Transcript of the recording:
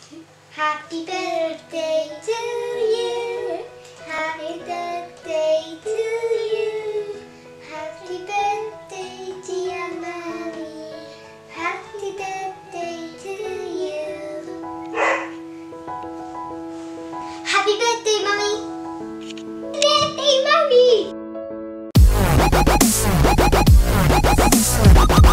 Happy birthday to you. Happy birthday to you. Happy birthday, dear Mommy. Happy birthday to you. Happy birthday, Mommy. Happy birthday, Mommy.